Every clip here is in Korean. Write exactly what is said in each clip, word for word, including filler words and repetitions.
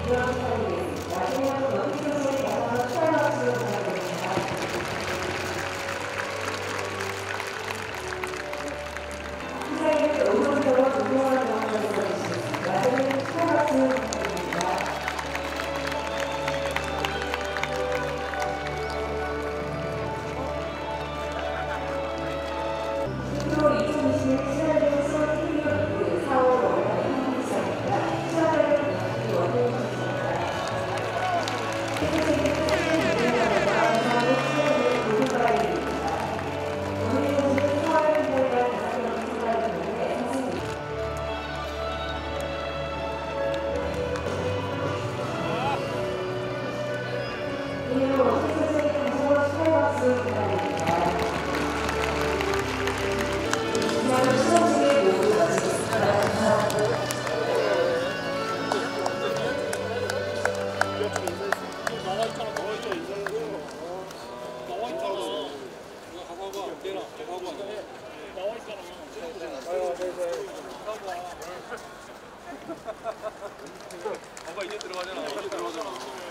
아까 이제 들어가잖아. 이제 들어가잖아.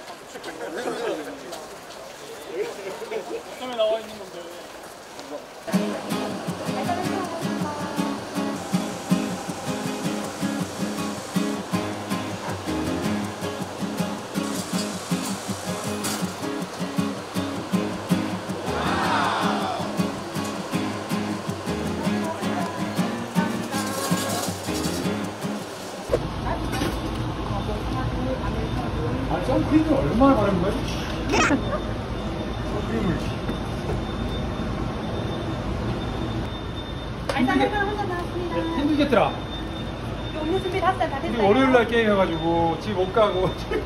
처음에 나와 있는 건데. 선크림을 얼마나 바른 거야? 선크림을. 알싸한 한잔 나왔습니다. 힘들겠더라. 음료 준비 다 됐어요. 다 우리 됐어요. 월요일날 게임 해가지고 집 못 가고.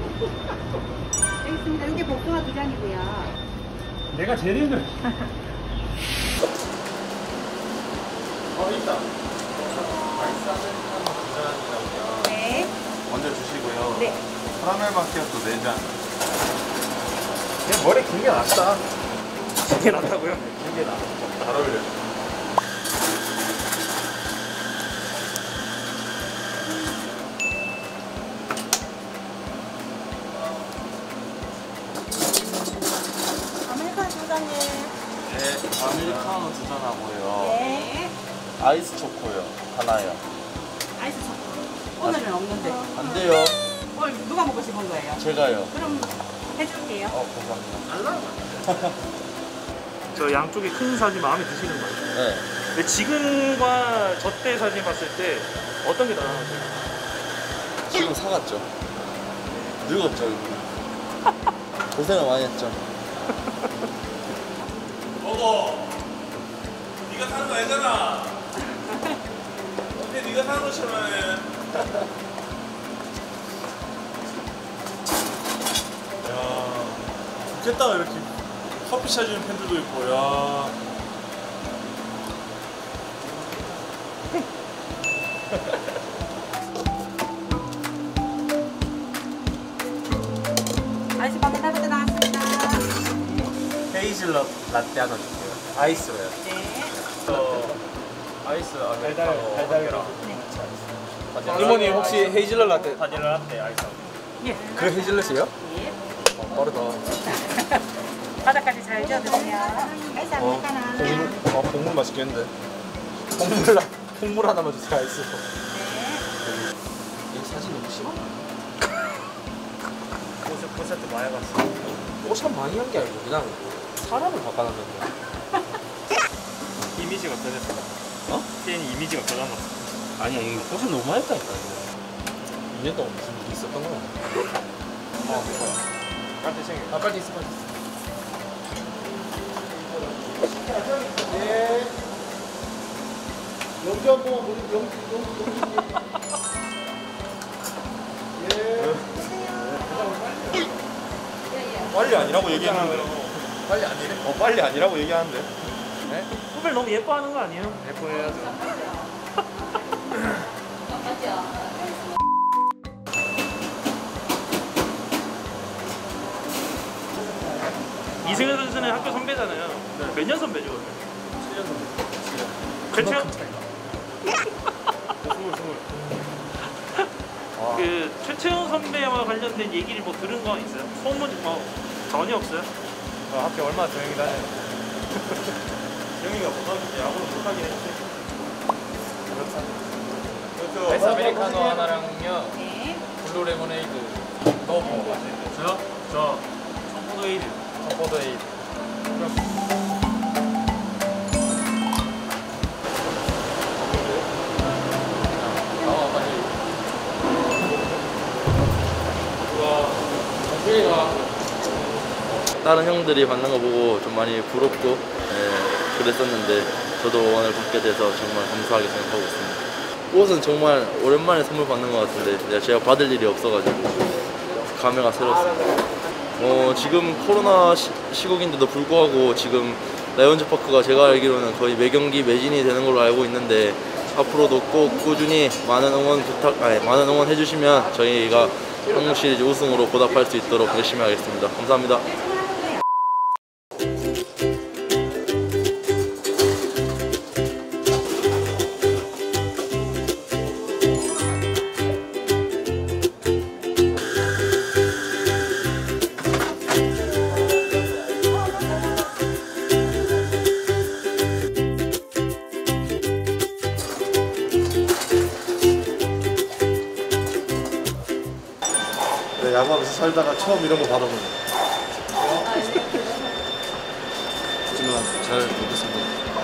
여기 있습니다. 이게 복숭아 두 잔이고요. 내가 제일 힘들어. 어, 있다. 아이스 아메리카노 두 잔이라고요. 네. 먼저 주시고요. 네. 카라멜 마키아토 네 잔. 그냥 머리 긴 게 낫다. 긴 게 낫다고요? 긴 게 나. 잘 어울려요. 아메리카노 두 잔이에요. 네, 아메리카노 두 잔 하고요. 네. 아이스 초코요. 하나요. 아이스 초코. 오늘은 없는데. 안 돼요. 오늘 누가 먹고 싶은 거예요? 제가요. 그럼 해줄게요. 어, 감사합니다. 저 양쪽에 큰 사진 마음에 드시는 거예요? 네. 근데 지금과 저 때 사진 봤을 때 어떤 게 더 나았어요? 지금 사갔죠. 늙었죠. 고생을 많이 했죠. 먹어. 네가 사는 거 아니잖아. 근데 네가 사는 것처럼 해. 야, 좋겠다. 이렇게 커피 사주는 팬들도 있고. 야. 아이스 바닐라라떼 나왔습니다. 헤이즐넛 라떼 하나 주세요. 아이스로요. 네. 저 아이스 아메리카노 달달이랑 네. 이모님 혹시 헤이즐넛 라떼? 바닐라 라떼 아이스. 예. 그 헤이즐넛이에요? 예. 어, 빠르다. 바닥까지 잘 지어드세요. 아이스 어, 아메리카노. 국물, 어, 국물 맛있겠는데. 국물, 라- 국물 하나만 주세요, 아이스. 네. 이 사진 너무 심하 콘셉트, 콘셉트 많이 봤어. 오션 많이 한 게 아니고 그냥 사람을 바꿔놨는데. 이미지가 변했어. 어? 티엔이 이미지가 변한 것 같아. 아니야, 이게 오션 너무 많이 했다니까. 이 년 동안 무슨 일이 있었던 거야. 아, 빨리 생겨. 아, 빨리 있어, 빨리 있어. 네. 영주 한번 우리 영주 영주 빨리 아니라고 얘기하는데. 빨리 안 이래? 어, 빨리 아니라고 얘기하는데. 네? 후배를 너무 예뻐하는 거 아니에요? 예뻐해야죠. 이승현 선수는 학교 선배잖아요. 몇 년 선배죠? 칠 년 선배. 칠 년. 그렇죠? 스물, 스물. 와. 그 최채원 선배와 관련된 얘기를 뭐 들은 거 있어요? 소문 뭐 전혀 없어요? 어, 학교 얼마나 조용히 다녀. 영희가 못하겠지. 야구를 못하긴 했지. 그렇죠. 아이스 아메리카노 하나랑요. 네. 블루 레모네이드 넣어 먹어보세요. 저요? 저 청포도 에이드. 청포도 에이드. 아, 빨리. 우와, 정수리가. 다른 형들이 받는 거 보고 좀 많이 부럽고 예, 그랬었는데 저도 오늘 받게 돼서 정말 감사하게 생각하고 있습니다. 옷은 정말 오랜만에 선물 받는 것 같은데 제가 받을 일이 없어가지고 감회가 새롭습니다. 어, 지금 코로나 시, 시국인데도 불구하고 지금 라이온즈 파크가 제가 알기로는 거의 매 경기 매진이 되는 걸로 알고 있는데 앞으로도 꼭 꾸준히 많은 응원 부탁, 아니, 많은 응원 해주시면 저희가 한국 시리즈 우승으로 보답할 수 있도록 열심히 하겠습니다. 감사합니다. 네, 야구하면서 살다가 처음 이런 거 받아보네. 하지만 잘 보겠습니다.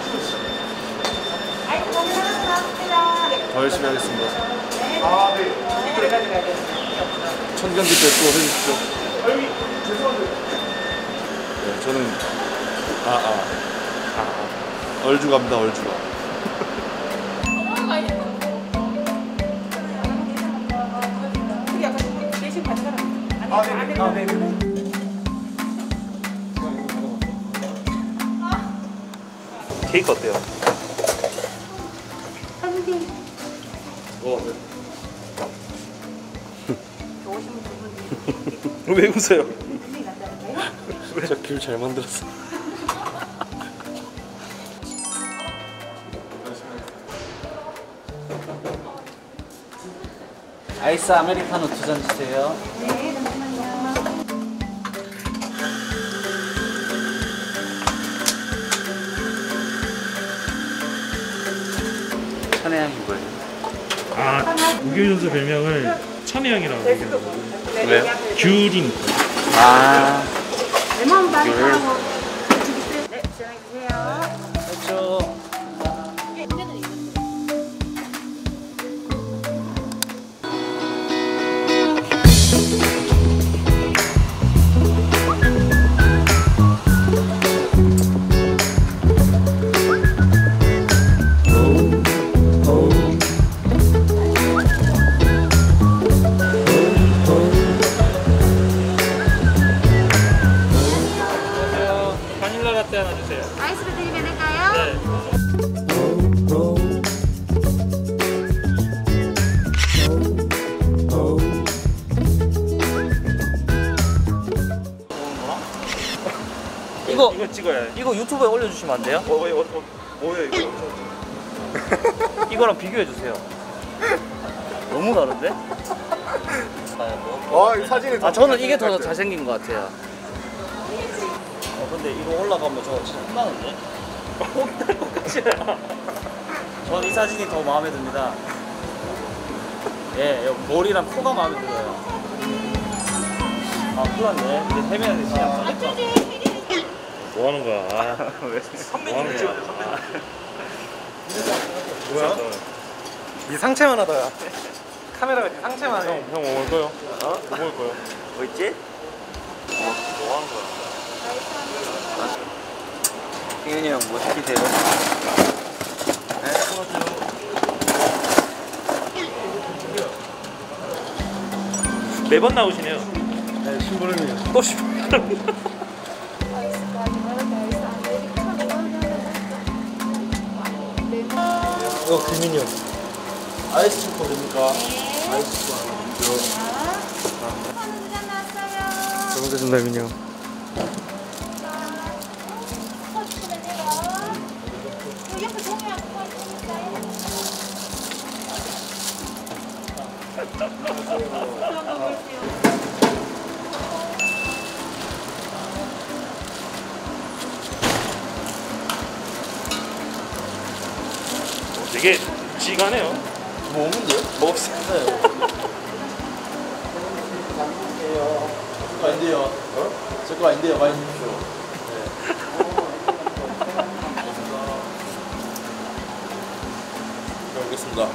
더 열심히 하겠습니다. 천 경기 때 또 해주십시오. 네, 저는 아, 아, 아, 얼주 갑니다, 얼주. 아, 네, 네. 케이크 어때요? 어, 네. 왜 웃어요? 진짜 귤 잘 만들었어. 아이스 아메리카노 두 잔 주세요. 네, 잠시만요. 천혜향이 뭐예요? 아, 우규 선수 별명을 천혜향이라고 얘기해요. 왜요? 귤인. 아, 레몬 바스하고 네, 시원하게 드세요. 그렇죠. 바닐라 라떼 하나 주세요. 아이스로 드리면 될까요? 네. 이거 이거 찍어야 해. 이거 유튜브에 올려주시면 안 돼요? 어, 어, 어, 뭐야 이거? 이거랑 비교해 주세요. 너무 다른데? 아, 이 사진이 아 저는 이게 더 잘생긴 것 같아요. 어 근데 이거 올라가면 저 진짜 혼나는데? 혼날 것 같지야. 전 이 사진이 더 마음에 듭니다. 예, 여- 머리랑 코가 마음에 들어요. 아 큰일 났네. 이제 헤매야 돼. 진짜 떨릴까? 뭐 하는 거야? 아, 왜? 뭐 하는 거야? 뭐야? 네 상체만 하다야. 카메라가 네 상체만 해. 형, 형 먹을 거요? 어? 뭐 먹을 거요? 뭐 있지? 뭐 하는 거야? 승현이 형 뭐 시키세요? 매번 나오시네요. 네, 신부름이에요. 또 씨. 이거 규민이 형. 아이스 초코 됩니까? 아이스 초코 하나. 잘 먹겠습니다, 규민이 형. 옆에 동이랑 되게 지가네요. 뭐 없는데요? 뭐 없어요. 제거 아닌데요. 어? 제거 아닌데요. 많이 주십시오. 네. 잘 먹겠습니다.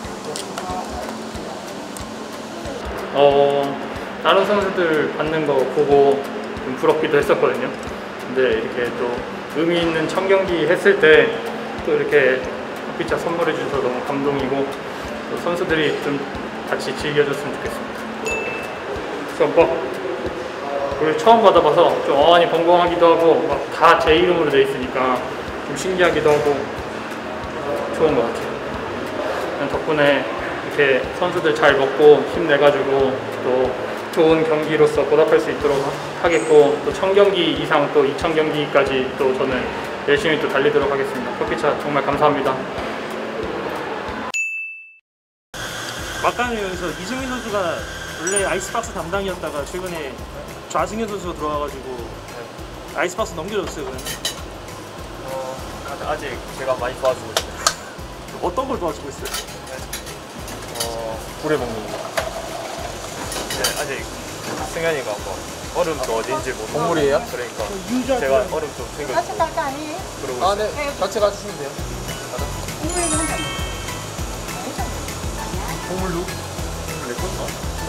어, 다른 선수들 받는 거 보고 좀 부럽기도 했었거든요. 근데 이렇게 또 의미 있는 청경기 했을 때 또 이렇게 커피차 선물해 주셔서 너무 감동이고 또 선수들이 좀 같이 즐겨줬으면 좋겠습니다. 그래서 뭐 그걸 처음 받아봐서 좀 어안이 벙벙하기도 하고 막 다 제 이름으로 돼 있으니까 좀 신기하기도 하고 좋은 것 같아요. 덕분에 이렇게 선수들 잘 먹고 힘내가지고 또 좋은 경기로서 보답할 수 있도록 하겠고 또 천 경기 이상 또 이천 경기까지 또 저는 열심히 또 달리도록 하겠습니다. 커피차 정말 감사합니다. 막간에서 이승민 선수가 원래 아이스박스 담당이었다가 최근에 좌승현 선수가 들어와가지고 아이스박스 넘겨줬어요. 그냥. 어, 아직 제가 많이 도와주고 있어요. 어떤 걸 도와주고 있어요? 어, 굴에 먹는 거. 네, 아직 승현이가 뭐 얼음도 어딘지 모르고. 동물이에요? 그러니까 제가 얼음 좀 같이 챙겨주고. 갈거 아니에요? 그러고 아, 네. 같이 가주시면 돼요. 국물이 있는 거. 동물로? 내 건가?